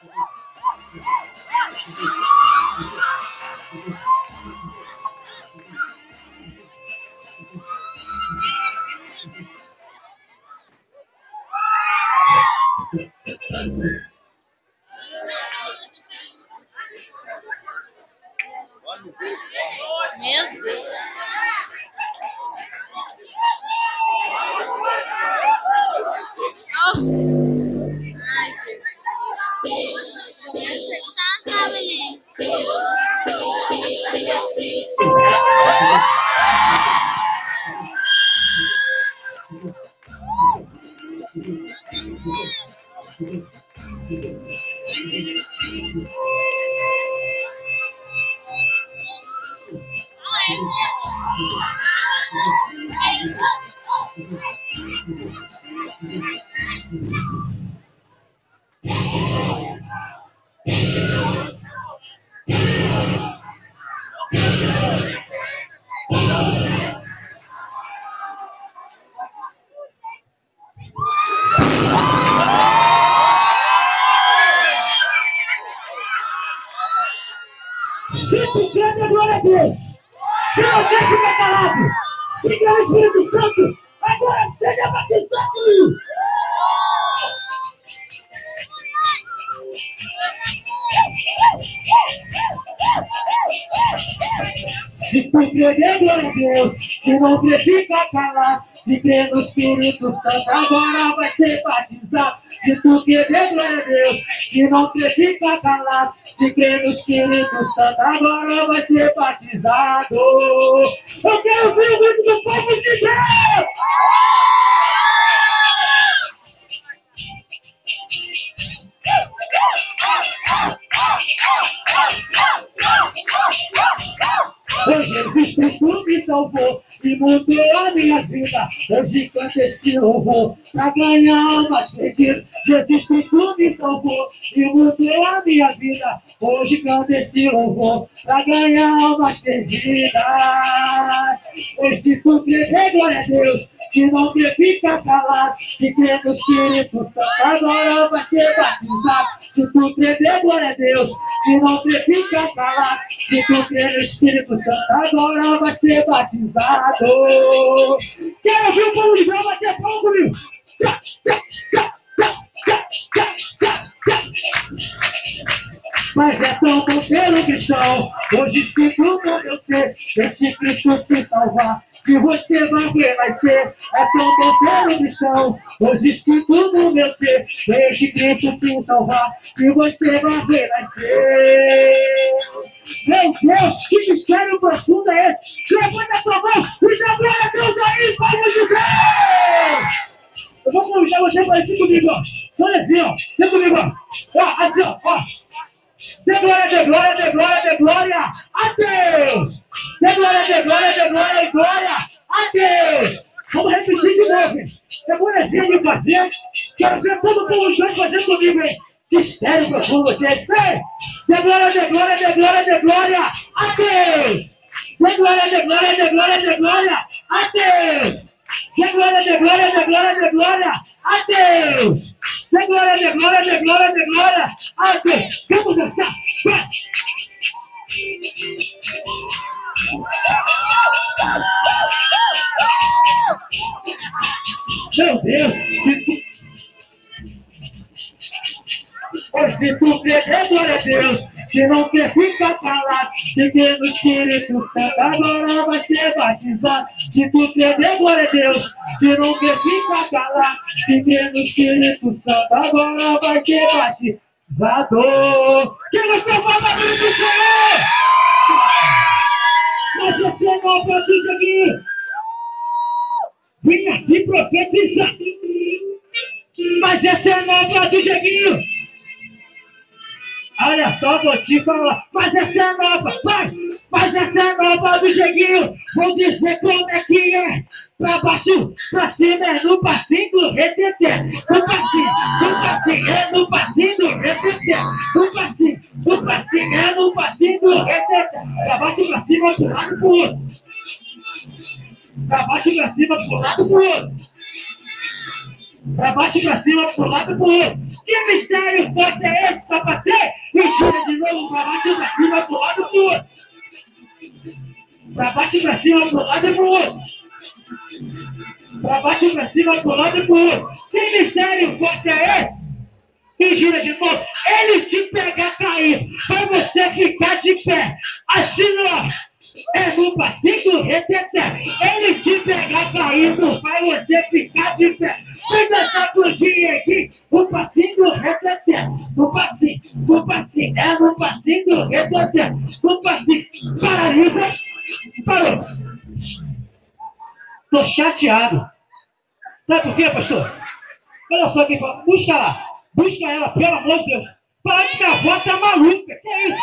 Meu Deus. Oh. Ai, Jesus. Começa a cantar, menino. Se tu quer, dê glória a Deus. Se não quer, fica calado. Se quer o Espírito Santo, agora seja batizado. Se tu crer, dê glória a Deus. Se não crer, fica calado. Se crer no Espírito Santo, agora vai ser batizado. Se tu crer, dê glória a Deus. Se não crer, fica calado. Se crer no Espírito Santo, agora vai ser batizado. Eu quero ver o grito do povo de Deus. Hoje Jesus Cristo me salvou e mudou a minha vida. Hoje canto esse louvor pra ganhar almas perdidas. Jesus Cristo me salvou e mudou a minha vida. Hoje canto esse louvor pra ganhar almas perdidas. Pois se tu crer, dê glória a Deus. Se não crer, fica calado. Se crer no Espírito Santo, agora vai ser batizado. Se tu crer, dê glória a Deus. Se não crer, fica calado. Se tu crer no Espírito Santo, agora vai ser batizado. Quero ouvir o povo de Deus bater palma comigo. Mas é tão bom ser um cristão. Hoje sinto como eu ser. Deixe Cristo te salvar, que você vai renascer. É tão bom ser um cristão. Hoje sinto no meu ser. Deixe Cristo te salvar, que você vai renascer. Meu Deus, que mistério profundo é esse? Levanta a tua mão e dá glória a Deus aí, povo de Deus! Eu vou convidar você para assim comigo, ó. Olha assim, ó. Vem comigo, ó. Ó, assim, ó. Dê glória, dê glória, dê glória, dê glória a Deus! Dê glória, dê glória, dê glória e glória a Deus! Vamos repetir de novo, hein? É bonezinho de fazer. Quero ver todo mundo os dois fazendo comigo, hein? Que mistério profundo vocês. Vem! Dê glória, dê glória, dê glória, dê glória a Deus! Dê glória, dê glória, dê glória, dê glória a Deus! Dê glória, dê glória, dê glória, dê glória a Deus! Dê glória, dê glória, dê glória, dê glória a Deus! Vamos dançar! Vai! Meu Deus! Se tu crer, dê glória a Deus. Se não quer, fica calado. Se crer no Espírito Santo, agora vai ser batizado. Se tu crer, dê glória a Deus. Se não quer, fica calado. Se crer no Espírito Santo, agora vai ser batizado. Quem gostou, fala do Senhor! Mas esse é novo pra tudo aqui. Vem aqui profetizar. Mas essa é nova pra tudo aqui. Olha só, vou te falar, mas essa é nova, vai! Mas essa é nova do Jeguinho, vou dizer como é que é. Pra baixo, pra cima, é no passinho do reteté. No passinho, é no passinho do reteté. No passinho, é no passinho do reteté. Pra baixo, pra cima, pro lado pro outro. Pra baixo, pra cima, pro lado pro outro. Pra baixo e pra cima, pro lado e pro outro. Que mistério forte é esse, sapateio? E gira de novo, pra baixo e pra cima, pro lado e pro outro. Pra baixo e pra cima, pro lado e pro outro. Pra baixo e pra cima, pro lado e pro outro. Que mistério forte é esse? E gira de novo. Ele te pega cair, pra você ficar de pé. Assim, ó. É no passinho reteté. Ele te pegar caído, pra você ficar de pé. Fica sacudir aqui. No passinho reteté. No passinho, no passinho. É no passinho reteté. No passinho. Paralisa. Parou. Tô chateado. Sabe por quê, pastor? Olha só quem fala. Busca lá. Busca ela, pelo amor de Deus. Para que a avó tá maluca. Que é isso?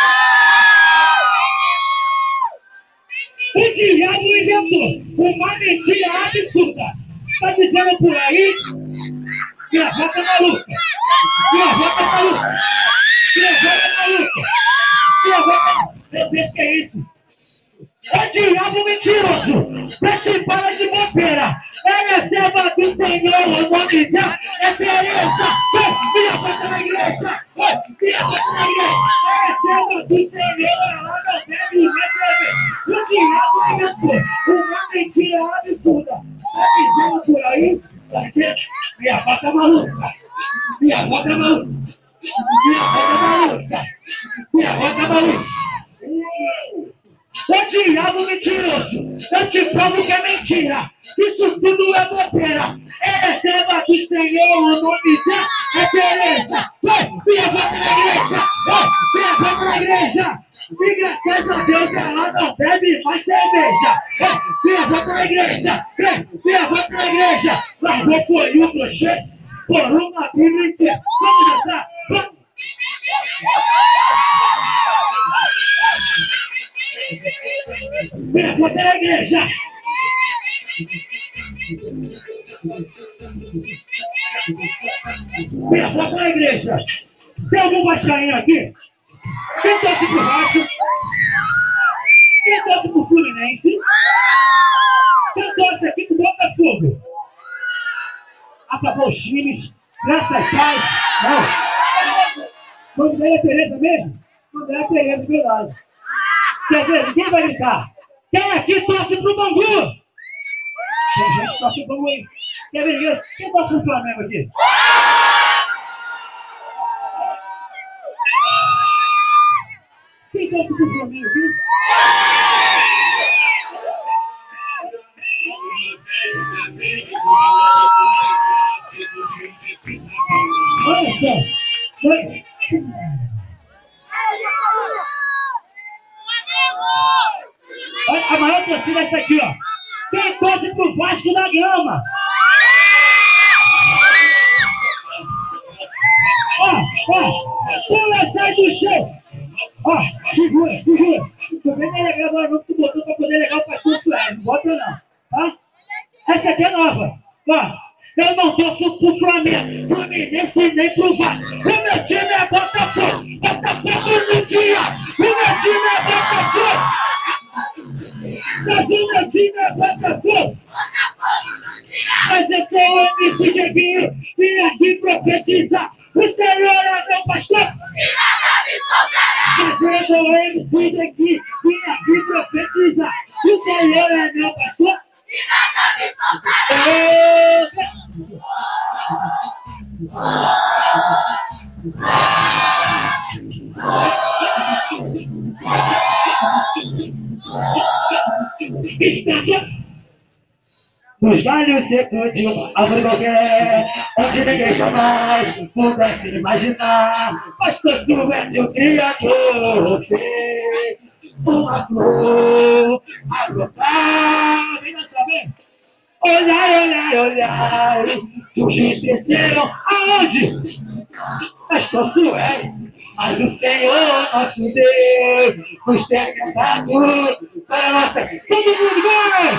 O diabo inventou uma mentira absurda. Tá dizendo por aí que a avó tá maluca. Que a avó tá maluca. Que a avó tá maluca. Que a avó tá maluca. Meu Deus, que é isso? É diabo mentiroso, para de bobeira. Ela é serva do Senhor, o nome dela é Teresa. Minha volta na igreja, minha volta na igreja. Ela é serva do Senhor, ela não deve receber. O diabo inventou uma mentira absurda. Tá dizendo por aí, sabe o quê? Minha volta é maluca. Minha volta é maluca. Minha volta é maluca. Minha volta é maluca. O diabo mentiroso, eu te provo que é mentira. Isso tudo é bobeira. Ela é serva do Senhor, o nome dela é Teresa. Minha volta na igreja, minha volta na igreja. E graças a Deus ela não bebe mais cerveja. Minha volta na igreja, minha volta na igreja. Largou foi o crochê por uma Bíblia inteira. Vamos dançar, vamos. Minha volta na igreja. Minha volta na igreja. Tem algum vascaíno aqui? Quem torce pro Vasco? Quem torce pro Fluminense? Quem torce aqui pro Botafogo? Acabou os times. Graças a Deus. Não. O nome dela é Teresa mesmo? O nome dela é Teresa, verdade. Quer ver? Ninguém vai gritar. Quem aqui torce pro Bangu? Tem gente que torce pro Bangu aí. Quer ver? Quem torce pro Flamengo aqui? Quem torce pro Flamengo aqui? Olha só. A maior torcida é essa aqui, ó. Quem torce pro Vasco da Gama? Pula, sai do chão. Segura. Tô bem legal agora não, que tu botou pra poder legar o pastor Sueli. Não bota não, tá? Essa aqui é nova. Eu não torço pro Flamengo, Fluminense nem pro Vasco. O meu time é Botafogo. Botafogo no dia. O meu time é Botafogo. Mas o meu time é Botafogo. Mas eu sou o MC Jeguinho, vim aqui profetizar. O Senhor é meu pastor. Mas eu sou o MC Jeguinho, vim aqui profetizar. O Senhor é meu pastor. Estaca nos galhos secos de uma árvore qualquer, onde ninguém jamais pudesse imaginar. Mas todo é de um Criador fez uma flor a brotar. Vem dançar, vem! Olhai, os rios cresceram aonde? Mas Josué, mas o Senhor nosso Deus nos tem cantado para a nossa. Todo mundo vai!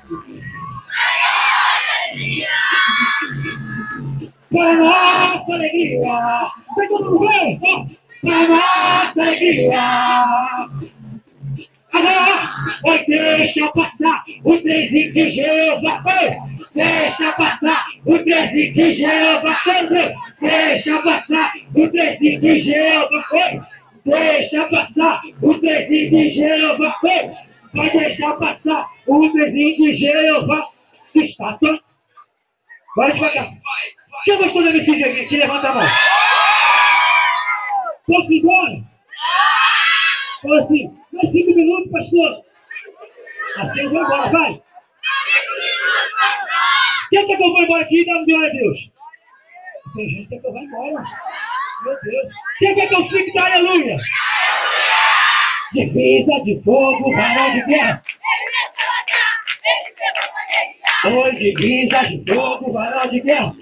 Para a nossa alegria! Vem todo mundo, vem! Para a nossa alegria! Agora, oi, deixa passar o trenzinho de Jeová. Oi, deixa passar o trenzinho de Jeová. Oi, deixa passar o trenzinho de Jeová. Oi, deixa passar o trenzinho de Jeová. Oi, vai deixar passar o trenzinho de Jeová. Está tão... Bora devagar. Quem gostou da MC aqui? Que levanta a mão. Posso ir embora? Fala assim, mais 5 minutos, pastor. Assim eu vou embora, vai. Quem quer que eu vou embora aqui e dá um glória a Deus? Tem gente que quer que eu vá embora. Meu Deus. Quem quer que eu fique? Dá aleluia. Divisa de fogo, varão de guerra. Oi, divisa de fogo, varão de guerra.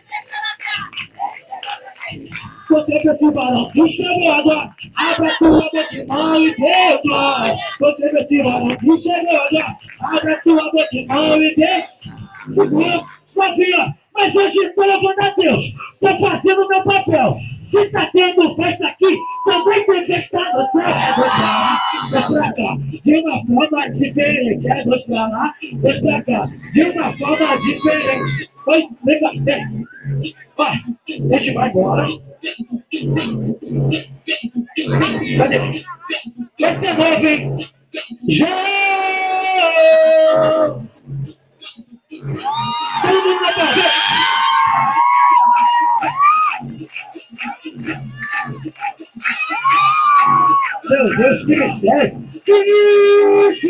Você esse varão que chegou agora. Abra tua boca de mão e dê glória. Você esse varão que chegou agora. Abra tua boca de mão e dê. Segura, novinha. Mas hoje, pelo amor de Deus, tô fazendo o meu papel. Se tá tendo festa aqui, também tem festa no céu. É dois pra lá, dois pra cá, de uma forma diferente. É dois pra lá, dois pra cá, de uma forma diferente. Oi, vem cá, vem. Vai, a gente vai embora. Cadê? Vai ser novo, hein? Já! Todo mundo na barriga. Meu Deus, que mistério! Vinícius!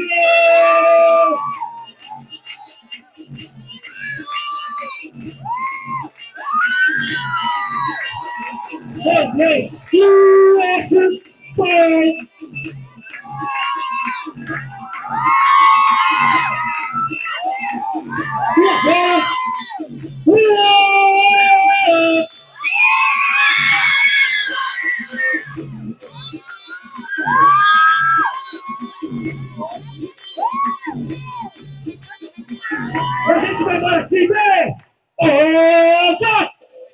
Meu Deus, que esse pai! E agora? A gente vai embora assim, vem! Opa!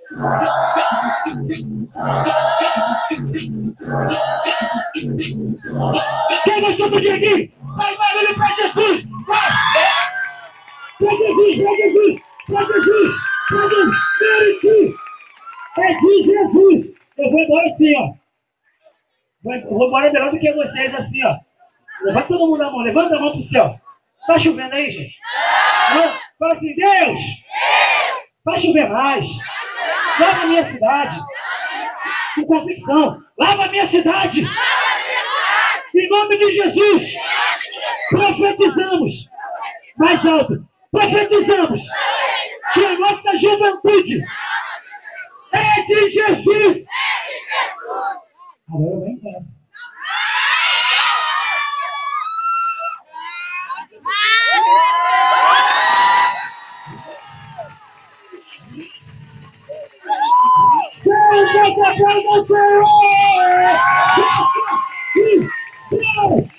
Quem gostou do dia aqui? Vai barulho pra Jesus! Vai! Pra Jesus, pra Jesus, pra Jesus, pra Jesus! Verity! É de Jesus! Eu vou embora assim, ó. Eu vou embora melhor do que vocês assim, ó. Levanta todo mundo a mão, levanta a mão pro céu. Tá chovendo aí, gente? Não? Fala assim, Deus! Vai chover mais. Lava a minha cidade. Com convicção. Lava a minha cidade. Em nome de Jesus. Profetizamos. Mais alto. Profetizamos. Que a nossa juventude é de Jesus. Agora eu vou embora. Deus, Deus, Deus, Deus, Deus,